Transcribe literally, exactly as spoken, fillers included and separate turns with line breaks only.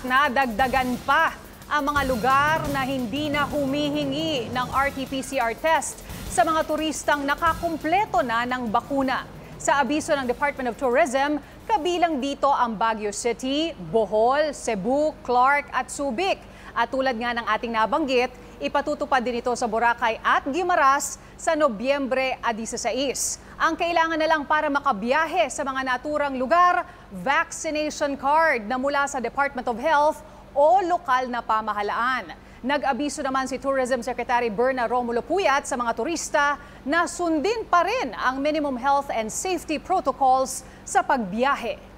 nadagdagan pa ang mga lugar na hindi na humihingi ng R T P C R test sa mga turistang nakakumpleto na ng bakuna. Sa abiso ng Department of Tourism, kabilang dito ang Baguio City, Bohol, Cebu, Clark at Subic. At tulad nga ng ating nabanggit, ipatutupad din ito sa Boracay at Guimaras sa Nobyembre labinseis. Ang kailangan na lang para makabiyahe sa mga naturang lugar, vaccination card na mula sa Department of Health o lokal na pamahalaan. Nag-abiso naman si Tourism Secretary Berna Romulo Puyat sa mga turista na sundin pa rin ang minimum health and safety protocols sa pagbiyahe.